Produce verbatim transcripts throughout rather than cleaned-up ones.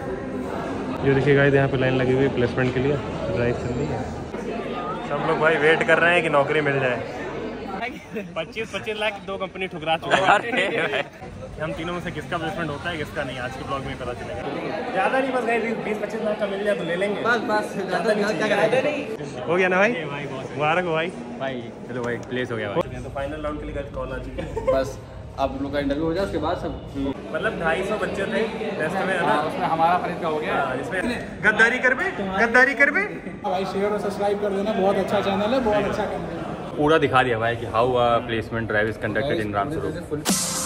ये देखिए गाइस, यहाँ पे लाइन लगी हुई है प्लेसमेंट के लिए, ड्राइव चल रही है। सब लोग भाई वेट कर रहे हैं कि नौकरी मिल जाए। पच्चीस पच्चीस लाख दो कंपनी ठुकरा चुका है। हम तीनों में से किसका प्लेसमेंट होता है किसका नहीं, आज के ब्लॉग में पता चलेगा। ज्यादा नहीं, बस गाइस बीस पच्चीस लाख का मिल जाए तो ले लेंगे। बस बस ज्यादा नहीं। हो गया ना भाई, मुबारक हो भाई। भाई चलो भाई, प्लेस हो गया भाई। तो फाइनल राउंड के लिए कॉल आ चुकी है। बस अब लोग का इंटरव्यू हो जाए, उसके बाद सब मतलब ढाई सौ बच्चे थे टेस्ट में, है ना? उसमें हमारा फरीद का हो गया। इसमें गद्दारी कर बे, गद्दारी कर बे भाई। शेयर और सब्सक्राइब कर देना, बहुत अच्छा चैनल है, बहुत अच्छा कंटेंट है। पूरा दिखा दिया भाई कि how a placement drive is conducted in Ramswaroop.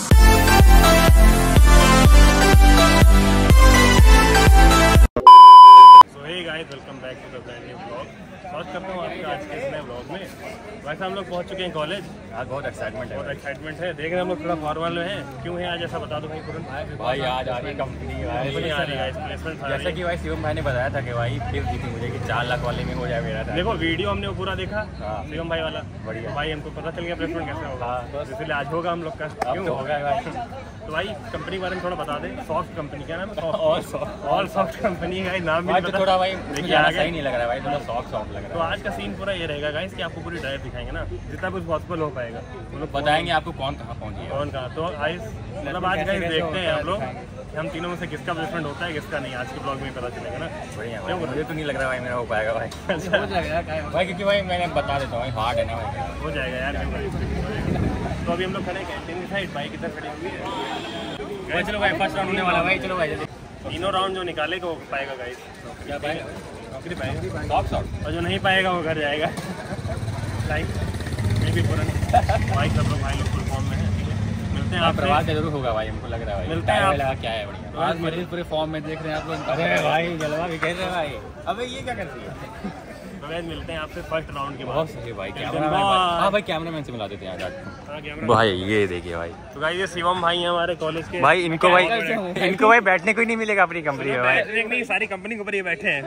So hey guys, welcome back to the brand new blog. स्वागत करता हूँ आपका आज के इस नए ब्लॉग में। वैसे हम लोग पहुँच चुके हैं कॉलेज। आज बहुत एक्साइटमेंट है, बहुत एक्साइटमेंट है। देख रहे हैं हम लोग थोड़ा फॉर्मल में हैं। क्यों है आज, ऐसा बता दो भाई तुरंत। भाई आज आ रही कंपनी कंपनी आ रही है प्लेसमेंट। जैसे कि भाई शिवम भाई ने बताया था कि भाई फिर थी मुझे कि चार लाख वाले में हो जाए मेरा। देखो वीडियो हमने वो पूरा देखा शिवम भाई वाला, बढ़िया भाई हमको पता चल गया प्लेसमेंट कैसे होगा, इसलिए आज होगा हम लोग का। क्यों होगा भाई? तो भाई कंपनी के बारे में थोड़ा बता दें। सॉफ्ट कंपनी, क्या नाम है? ऑल सॉफ्ट कंपनी है नाम भी पता। थोड़ा भाई सही नहीं लग रहा है भाई, थोड़ा सॉफ्ट सॉफ्ट लग रहा है। तो आज का सीन पूरा ये रहेगा गाइस कि आपको पूरी ड्राइव दिखाएंगे ना, जितना कुछ पॉसिबल हो पाएगा हम लोग बताएंगे आपको कौन कहाँ पहुँची है, कौन कहाँ। तो गाइस मतलब आज गाइस देखते हैं हम लोग हम तीनों में से किसका प्लेसमेंट होता है किसका नहीं, आज के ब्लॉग में पता चलेगा ना। बढ़िया भाई, मुझे तो नहीं लग रहा भाई मेरा हो पाएगा भाई। भाई क्योंकि भाई मैंने बता देता हूँ हार्ड है ना भाई, हो जाएगा यार। तो अभी हम लोग खड़े कैंटीन की साइड, बाइक इधर खड़ी हुई है। चलो भाई फर्स्ट राउंड होने वाला भाई, चलो भाई जल्दी। तीनों राउंड जो निकालेगा वो पाएगा गाइस। क्या पाएगा? नौकरी पाएगा टॉप शॉट, और जो नहीं पाएगा वो घर जाएगा। लाइक मे भी पूरा भाई, सब लोग भाई लोग फुल फॉर्म में हैं। मिलते हैं आप, प्रभात जरूर होगा भाई, हमको लग रहा है भाई। मिलते हैं आप, लगा क्या है बढ़िया। आज मरीज पूरे फॉर्म में देख रहे हैं आप लोग। अरे भाई जलवा भी कह रहे हैं भाई। अबे ये क्या करती है? तो गाइस मिलते हैं आपसे फर्स्ट राउंड के बाद। बहुत सही भाई, कैमरा हाँ भाई कैमरामैन से मिला देते हैं आज भाई। ये देखिए भाई, तो गाइस ये शिवम भाई हैं हमारे कॉलेज के भाई। इनको भाई इनको भाई बैठने को ही नहीं मिलेगा अपनी कंपनी में भाई। नहीं, सारी कंपनी के ऊपर ये बैठे हैं।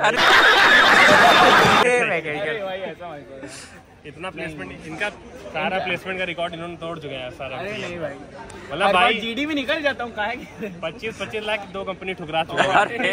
इतना प्लेसमेंट इनका, सारा प्लेसमेंट का रिकॉर्ड इन्होंने तोड़ चुके हैं सारा। नहीं भाई, मतलब भाई जीडी भी निकल जाता हूँ काहे की। पच्चीस पच्चीस लाख दो कंपनी ठुकरा चुके हैं।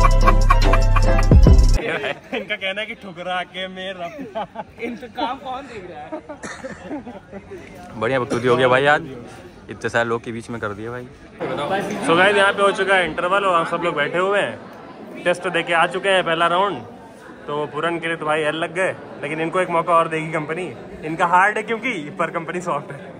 इनका कहना है कि ठुकरा के मेरा इंतकाम कौन देख रहा है। बढ़िया बकचोदी हो गया भाई, आज इतने सारे लोग के बीच में कर दिया भाई। सो गाइस यहाँ पे हो चुका है इंटरवल और हम सब लोग बैठे हुए हैं। टेस्ट दे के आ चुके हैं पहला राउंड। तो पूरन के लिए तो भाई एल लग गए, लेकिन इनको एक मौका और देगी कंपनी। इनका हार्ड है क्योंकि पर कंपनी सॉफ्ट है।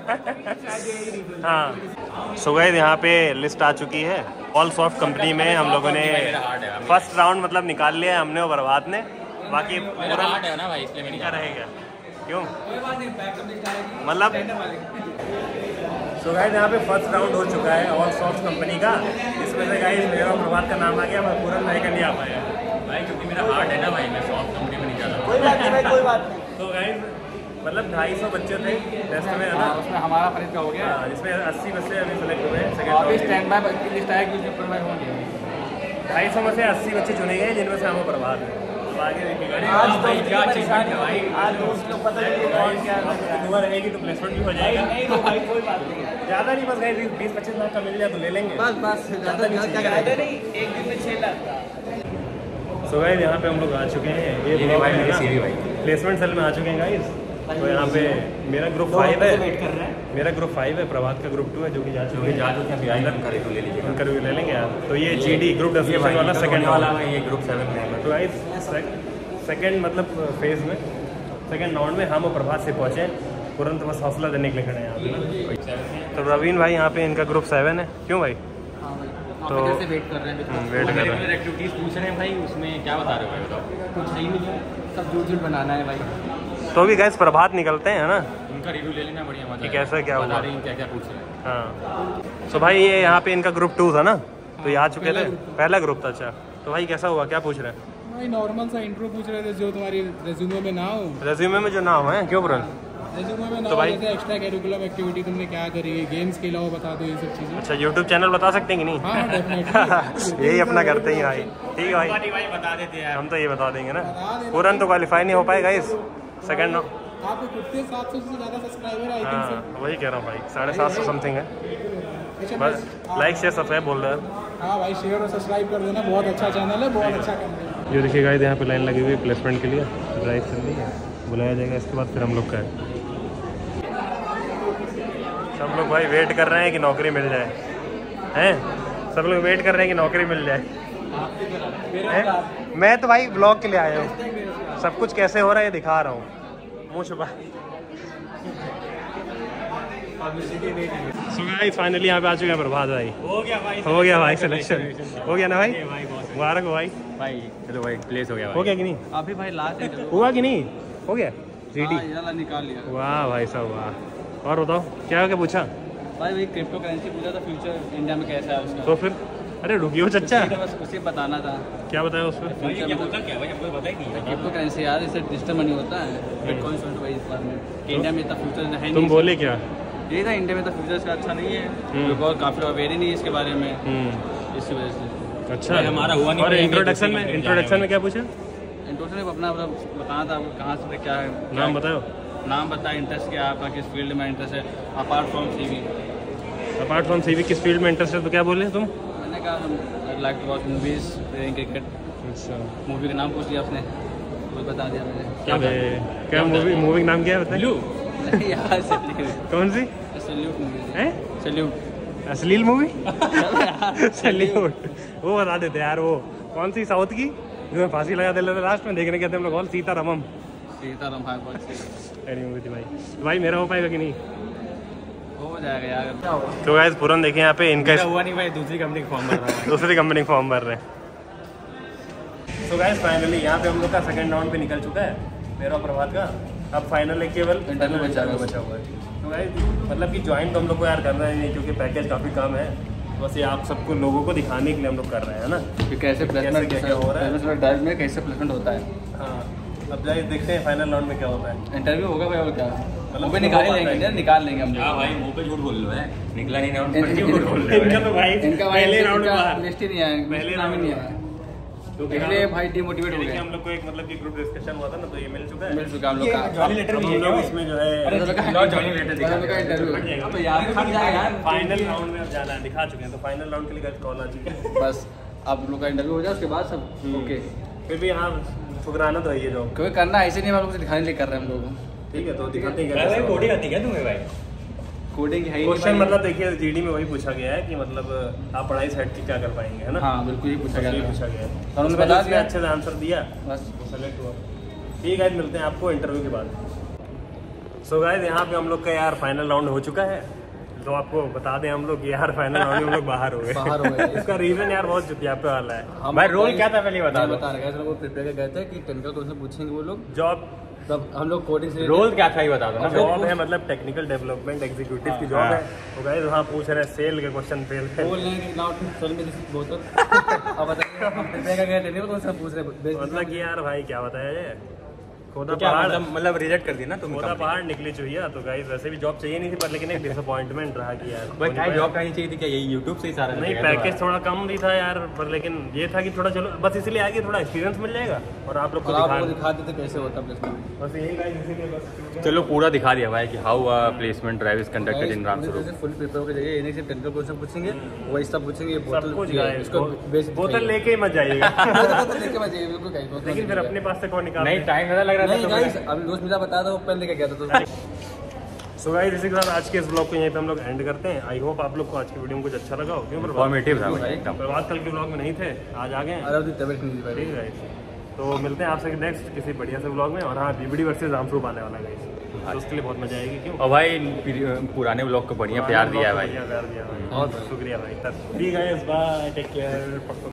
हाँ सो गाइस यहाँ पे लिस्ट आ चुकी है। ऑल सॉफ्ट कंपनी में हम लोगों ने फर्स्ट राउंड मतलब निकाल लिया हमने और बर्बाद ने। बाकी पूरा हार्ड है ना भाई, इसलिए नहीं रहेगा। क्यों मतलब सो गाइस यहाँ पे फर्स्ट राउंड हो चुका है ऑल सॉफ्ट कंपनी का। इसमें से गाइस मेरा और प्रभात का नाम आ गया, मैं पूरन भाई का नहीं आ पाया भाई, क्योंकि मेरा हार्ड है ना भाई, मैं सॉफ्ट कंपनी में नहीं जा रहा। कोई बात नहीं भाई, कोई बात नहीं। तो गाइस मतलब ढाई सौ बच्चे थे टेस्ट में, है ना? उसमें हमारा फरीद का हो गया, जिसमें अस्सी बच्चे अभी सेलेक्ट हुए हैं। सेकंड स्टैंड बाय की लिस्ट है कि पेपर में होंगे। ढाई सौ में से अस्सी बच्चे चुने गए जिनमें से हम प्रभात है। तो आगे देखिएगा आज भाई क्या अचीवमेंट है भाई, आज दोस्त लोग पता नहीं कौन क्या दुआ रहेगी तो प्लेसमेंट भी हो जाएगा। नहीं तो भाई कोई बात नहीं, ज़्यादा नहीं, बस गाइस बीस पच्चीस लाख का मिल जाए तो ले लेंगे। बस बस ज़्यादा नहीं, एक दिन में छः लाख का। सो गाइस यहाँ पे हम लोग आ चुके हैं। ये भाई मेरी सीरी भाई प्लेसमेंट सेल में आ चुके हैं गाइस। तो यहाँ पे मेरा ग्रुप फाइव है, वेट कर रहे हैं। मेरा ग्रुप फाइव है, प्रभात का ग्रुप टू है जो कि जा चुके हैं। जा चुके हैं, उनका रिव्यू ले लीजिए, उनका रिव्यू ले लेंगे यार। तो ये जी डी ग्रुप दस वाला सेकंड वाला है, ये ग्रुप सेवन में। तो गाइस सेकंड मतलब फेज में सेकंड राउंड में हम और प्रभात से पहुँचे तुरंत, बस हौसला देने के लिए खड़े हैं यहाँ पे। तो रवीन भाई यहाँ पे इनका ग्रुप सेवन है। क्यों भाई? तो वेट कर रहे हैं, वेट कर रहे हैं। एक्टिविटीज़ पूछ रहे हैं भाई, उसमें क्या बता रहे हो भाई, बताओ। कुछ सही नहीं है, सब झूठ झूठ बनाना है भाई। तो भी गैस प्रभात निकलते हैं ना, उनका रिव्यू ले लेना, बढ़िया मजा कि कैसा क्या हुआ, क्या क्या पूछ रहे हैं। हाँ तो भाई ये यहाँ पे इनका ग्रुप टू था ना, तो ये आ चुके थे। पहला ग्रुप था। अच्छा तो भाई कैसा हुआ, क्या पूछ रहे हैं? भाई नॉर्मल सा इंट्रो पूछ रहे थे, जो तुम्हारी रेज्यूमे में ना हो। रेज्यूमे में जो ना हो है? क्यों ब्रो? रेज्यूमे में ना तो हो, भाई जैसे एक्स्ट्रा करिकुलम एक्टिविटी तुमने क्या करी है, गेम्स के अलावा बता दो ये सब चीज़ें। अच्छा यूट्यूब चैनल बता सकते हैं कि नहीं? हाँ डेफिनेटली यही अपना करते हैं भाई। ठीक है भाई, भाई बता देते हैं, हम तो ये बता देंगे ना। पूरन तो क्वालिफाई नहीं हो पाएगा इस सेकंड। आपको कितने सात सौ से ज़्यादा सब्सक्राइबर आई थिंक। हाँ वही कह रहा हूँ भाई, साढ़े सात सौ समथिंग है। बस लाइक शेयर सब्सक्राइब बोल रहा है। हाँ भाई, शेयर और सब्सक्राइब कर देना, बहुत अच्छा चैनल है, बहुत अच्छा कंटेंट। ये देखिए गाइस, यहाँ पे लाइन लगी हुई है प्लेसमेंट के लिए, ड्राइव चल रही है, बुलाया जाएगा इसके बाद फिर हम लोग का है। सब लोग भाई वेट कर रहे हैं कि नौकरी मिल जाए, हैं सब लोग वेट कर रहे हैं कि नौकरी मिल जाए। हैं? मैं तो भाई ब्लॉग के लिए आया हूँ, सब कुछ कैसे हो रहा है ये दिखा रहा हूँ, मुँह छुपा। सो गाइस फाइनली यहाँ पे आ चुके हैं प्रभात भाई। हो गया भाई, हो गया भाई सिलेक्शन, हो गया ना भाई, मुबारक हो भाई। भाई चलो भाई, प्लेस हो गया हो गया कि नहीं? अभी भाई लास्ट हुआ कि नहीं? हो गया सीटी, निकाल लिया। वाह भाई साहब वाह। और बताओ क्या क्या पूछा भाई भाई क्रिप्टो करेंसी पूछा था, फ्यूचर इंडिया में कैसा है उसका। तो फिर अरे रुकियो चच्चा, बस उसे बताना था। क्या बताया उसमें? क्रिप्टो करेंसी यार, इससे डिजिटल मनी होता है, बिटकॉइन सोल्ड भाई इस बार में इंडिया में इतना फ्यूचर है नहीं। तुम बोले क्या? ये था इंडिया में तो फ्यूचर का अच्छा नहीं है, बिकॉज काफी लोग अवेयर ही नहीं है इसके बारे में, इसी वजह से। अच्छा हमारा हुआ नहीं। और इंट्रोडक्शन में इंट्रोडक्शन में क्या पूछा? इंट्रोडक्शन में अपना मतलब बताना था आपको कहाँ से क्या है, नाम बताओ। नाम बताया, इंटरेस्ट क्या है आपका, किस फील्ड में इंटरेस्ट है apart from CV. Apart from CV किस फील्ड में इंटरेस्ट है? तो क्या बोले तुम? मैंने कहा like to watch movies, playing cricket. अच्छा, मूवी का नाम पूछ लिया आपने, वो बता दिया मैंने। क्या क्या मूवी मूवी का नाम क्या है बताइए? नहीं यार, कौन सी? सैल्यूट मूवी है? सैल्यूट अश्लील मूवी सैल्यूट, वो बता देते यार। वो कौन सी साउथ की जिसमें फांसी लगा दे लेते लास्ट में, देखने के हम लोग और सीतारामम। सीताराम भाई बहुत सही अरे मूवी थी भाई। तो भाई मेरा हो पाएगा कि नहीं? हो जाएगा यार। तो गाइस पूरन देखिए यहाँ पे इनका हुआ नहीं भाई, दूसरी कंपनी का फॉर्म भर रहा है। दूसरी कंपनी का फॉर्म भर रहे हैं। तो गाइस फाइनली यहाँ पे हम लोग का सेकंड राउंड पे निकल चुका है, मेरा प्रभात का। अब फाइनल है केवल इंटरव्यू बचा हुआ बचा हुआ है। तो गाइस मतलब कि ज्वाइन तो हम लोग को यार करना ही नहीं, क्योंकि पैकेज काफ़ी कम है, बस ये आप सबको लोगों को दिखाने के लिए हम लोग कर रहे हैं ना कि कैसे प्लेसमेंट क्या क्या हो रहा है, ड्राइव में कैसे प्लेसमेंट होता है। हाँ अब जाइए देखते हैं फाइनल राउंड में क्या होता है। इंटरव्यू होगा भाई और क्या, वो भी निकाल लेंगे, निकाल लेंगे हम। हाँ भाई, मुंह पे झूठ बोल लो है, निकला नहीं राउंड। इनका तो भाई इनका भाई पहले राउंड का में लिस्ट ही नहीं आया, पहले नाम ही नहीं आया, तो पहले भाई डिमोटिवेट हो गए हम लोग को। एक मतलब कि ग्रुप डिस्कशन हुआ था ना, तो ये मिल चुका है, मिल चुका हम लोग का जॉइनिंग लेटर भी है इसमें जो है, जॉइनिंग लेटर दिखा इंटरव्यू। अब यार फट जाएगा यार, फाइनल राउंड में अब जाना है, दिखा चुके हैं, तो फाइनल राउंड के लिए कॉल आ चुकी है। बस अब लोग का इंटरव्यू हो जाए उसके बाद सब ओके। फिर भी हाँ ठुकराना तो है ये जॉब, क्योंकि करना ऐसे नहीं, हम लोग दिखाने लिए कर रहे हैं हम लोग। ठीक है तो दिखाते हैं कोडिंग आती है तुम्हें भाई? कोडिंग है ही क्वेश्चन मतलब देखिए जीडी में वही पूछा गया है कि मतलब आप पढ़ाई से हट के क्या कर पाएंगे, है ना? हाँ बिल्कुल ये पूछा गया, ये पूछा गया है, और उन्होंने बता दिया, अच्छे से आंसर दिया, बस सेलेक्ट हुआ। ठीक है मिलते हैं आपको इंटरव्यू के बाद। सो गाइस यहाँ पे हम लोग का यार फाइनल राउंड हो चुका है, तो आपको बता दें हम लोग कि यार फाइनल राउंड में हम लोग बाहर हो गए। बाहर हो गए। इसका रीजन यार बहुत जुतियापे वाला है। भाई रोल क्या था पहले बता दो। बता रहे हैं, वो प्रिपेयर गए थे कि टेक्निकल क्वेश्चन पूछेंगे वो लोग, जॉब तब हम लोग कोडिंग से रोल क्या था ये बता दो ना। जॉब है मतलब टेक्निकल डेवलपमेंट एग्जीक्यूटिव की जॉब है। तो गाइस वहाँ पूछ रहे हैं सेल के क्वेश्चन फेल थे, बोल रहे हैं कि नाउ सर में दिस बोतल। अब बताइए हम प्रिपेयर गए टेक्निकल क्वेश्चन पूछ रहे हैं, मतलब कि यार भाई क्या बताया जाए, खोदा क्या पहाड़ मतलब मतलब रिजेक्ट कर दी ना तुम? खोदा पहाड़ निकली चाहिए। तो गाइस वैसे भी जॉब चाहिए नहीं थी, पर लेकिन एक डिसअपॉइंटमेंट रहा कि यार भाई क्या जॉब करनी चाहिए थी क्या? यही यूट्यूब से ही सारा नहीं, पैकेज थोड़ा कम भी था यार, पर लेकिन ये था कि थोड़ा चलो बस इसलिए आगे थोड़ा एक्सपीरियंस मिल जाएगा और आप लोग को आपको दिखा दिखा देते कैसे होता प्लेसमेंट। बस यही गाइस इसीलिए बस। चलो पूरा दिखा दिया भाई कि how placement drive is conducted in Ramswaroop. Full prepare होकर जाइए, इन्हें सिर्फ टेक्निकल क्वेश्चन पूछेंगे, वही सब पूछेंगे, बोतल कुछ इसको बेस बोतल लेके ही मत जाइएगा। बोतल लेके मत जाइए बिल्कुल कहीं, लेकिन फिर अपने पास से कौन निकाल नहीं टाइम ज़्यादा लग रहा नहीं था गाइस, अभी दोस्त मेरा बताया था वो पेन लेके गया था तो। सो गाइस इसी के साथ आज के इस ब्लॉग को यहीं पे हम लोग एंड करते हैं। आई होप आप लोग को आज की वीडियो में कुछ अच्छा लगा हो, क्योंकि इन्फॉर्मेटिव था भाई एकदम। प्रभात कल के ब्लॉग में नहीं थे, आज आ गए। अरे तबियत नहीं भाई। ठीक है तो मिलते हैं आपसे नेक्स्ट किसी बढ़िया से ब्लॉग में। और हाँ बीबीडी वर्सेस रामस्वरूप आने वाला है गाइस, तो उसके लिए बहुत मजा आएगी। क्यों और भाई पुराने ब्लॉग को बढ़िया प्यार दिया है भाई, प्यार दिया है, बहुत शुक्रिया भाई। ठीक है बाय, टेक केयर।